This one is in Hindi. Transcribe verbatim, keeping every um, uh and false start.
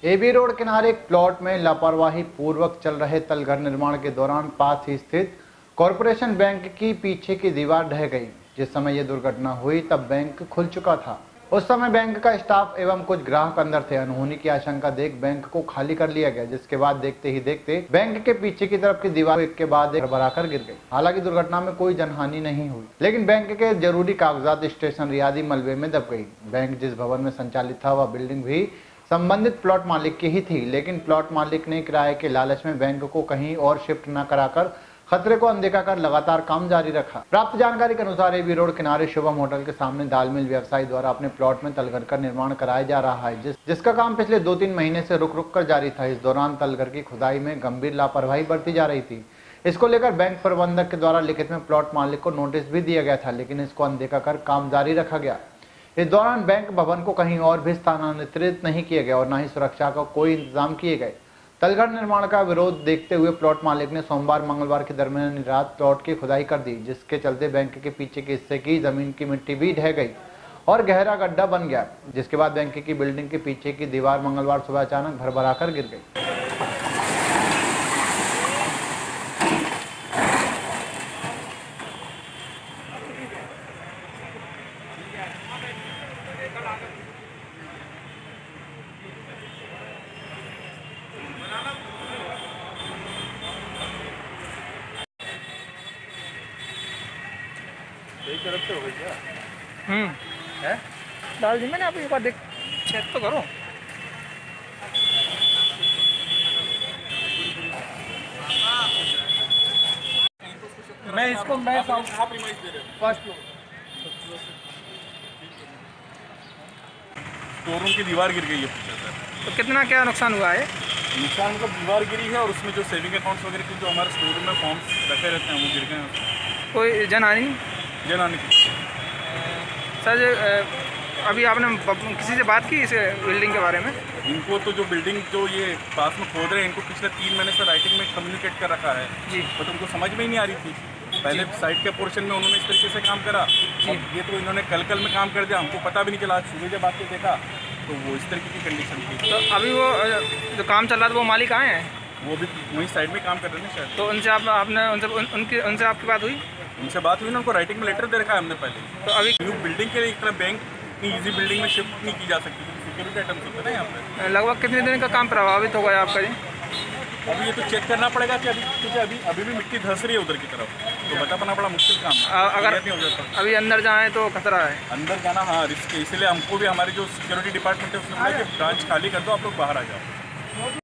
एबी रोड किनारे एक प्लॉट में लापरवाही पूर्वक चल रहे तलघर निर्माण के दौरान पास ही स्थित कॉरपोरेशन बैंक की पीछे की दीवार ढह गई। जिस समय यह दुर्घटना हुई तब बैंक खुल चुका था। उस समय बैंक का स्टाफ एवं कुछ ग्राहक अंदर थे। अनहोनी की आशंका देख बैंक को खाली कर लिया गया, जिसके बाद देखते ही देखते बैंक के पीछे की तरफ की दीवार एक के बाद एक भरभराकर गिर गई। हालांकि दुर्घटना में कोई जनहानि नहीं हुई, लेकिन बैंक के जरूरी कागजात स्टेशनरी आदि मलबे में दब गई। बैंक जिस भवन में संचालित था वह बिल्डिंग भी संबंधित प्लॉट मालिक की ही थी, लेकिन प्लॉट मालिक ने किराए के लालच में बैंक को कहीं और शिफ्ट न कराकर खतरे को अनदेखा कर लगातार काम जारी रखा। प्राप्त जानकारी के अनुसार एबी रोड किनारे शुभम होटल के सामने दाल मिल व्यवसायी द्वारा अपने प्लॉट में तलघर का निर्माण कराया जा रहा है, जिस जिसका काम पिछले दो तीन महीने से रुक रुक कर जारी था। इस दौरान तलघर की खुदाई में गंभीर लापरवाही बरती जा रही थी। इसको लेकर बैंक प्रबंधक के द्वारा लिखित में प्लॉट मालिक को नोटिस भी दिया गया था, लेकिन इसको अनदेखा कर काम जारी रखा गया। इस दौरान बैंक भवन को कहीं और भी स्थानांतरित नहीं किया गया और न ही सुरक्षा का कोई इंतजाम किए गए। तलघर निर्माण का विरोध देखते हुए प्लॉट मालिक ने सोमवार मंगलवार के दरमियान रात प्लॉट की खुदाई कर दी, जिसके चलते बैंक के पीछे के हिस्से की जमीन की मिट्टी भी ढह गई और गहरा गड्ढा बन गया, जिसके बाद बैंक की बिल्डिंग के पीछे की दीवार मंगलवार सुबह अचानक भरभराकर गिर गई। एक तरफ से हो गई क्या? हम्म है डाल दी मैंने। आप एक बार देख चेक तो करो। मैं इसको मैं फर्स्ट फ्लोर शोरूम की दीवार गिर गई है पीछे से। तो कितना क्या नुकसान हुआ है? नुकसान मतलब दीवार गिरी है और उसमें जो सेविंग अकाउंट्स वगैरह के जो हमारे स्टोर में फॉर्म्स रखे रहते हैं वो गिर गए हैं। कोई जनहानि? जनाने की सर अ, अभी आपने किसी से बात की इस बिल्डिंग के बारे में? इनको तो जो बिल्डिंग जो ये पास में खोद रहे हैं इनको पिछले तीन महीने से राइटिंग में कम्युनिकेट कर रखा है जी। बट उनको समझ में ही नहीं आ रही थी। पहले साइड के पोर्शन में उन्होंने इस तरीके से काम करा, अब ये तो इन्होंने कल कल में काम कर दिया, हमको पता भी नहीं चला। आज सुबह जब आके देखा तो वो इस तरीके की कंडीशन थी। तो अभी वो जो काम चल रहा था वो मालिक आए हैं? वो भी वहीं साइड में काम कर रहे हैं शायद। तो उनसे आप आपने उनसे उन, उनकी उनसे आपकी बात हुई? उनसे बात हुई ना, उनको राइटिंग में लेटर दे रखा है हमने पहले। तो अभी न्यू बिल्डिंग के लिए एक तरह बैंक इतनी ईजी बिल्डिंग में शिफ्ट नहीं की जा सकती, सिक्योरिटी आइटम्स होते हैं ना यहाँ पे। लगभग कितने दिन का काम प्रभावित हो गया आपका जी? अभी ये तो चेक करना पड़ेगा कि अभी क्योंकि अभी अभी भी मिट्टी धंस रही है उधर की तरफ, तो बता पाना बड़ा मुश्किल काम है। आ, अगर नहीं हो जाता अभी अंदर जाएँ तो खतरा है। अंदर जाना, हाँ रिस्क है। इसलिए हमको भी हमारी जो सिक्योरिटी डिपार्टमेंट है उसने बोला कि ब्रांच खाली कर दो, आप लोग बाहर आ जाओ।